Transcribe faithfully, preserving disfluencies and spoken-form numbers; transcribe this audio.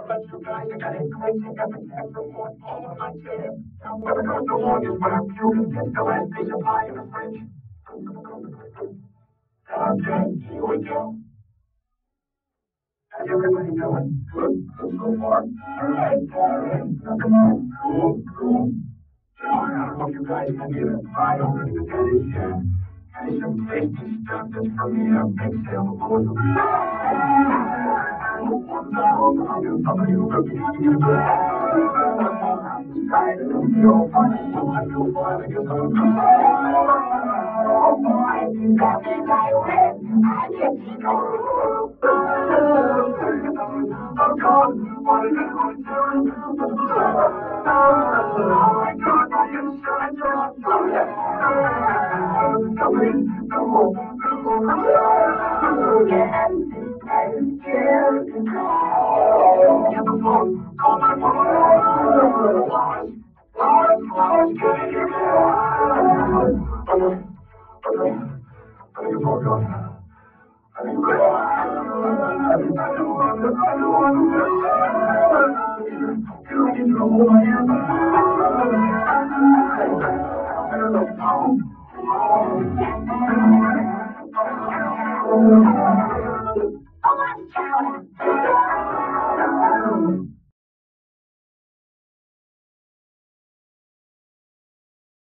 But you guys are getting crazy. Got the cat from one all on my tail. Whoever goes the longest without puking gets the last piece of pie in the fridge. Okay, here we go. How's everybody doing? Good, good so far. All right, all right. Cool, cool. So I don't know if you guys can get a pie already, but that is, uh, that is some tasty stuff that's from the uh, big sale of course. Somebody who could be having a good side of the feel funny, so I feel fine. I guess I'm a good oh boy, that means I win. I get to go. Oh God, what is everyone doing? Oh my God, my insurance are on fire. Somebody, no, no, no. Yes, I'm scared. Get the phone. Call my phone. Lois, Lois, Lois, get in here. Okay, okay. I think it's all gone. I think it's all gone. I don't want to, I don't want to. Here, I need you to hold my hand. There's a phone. Oh, my God.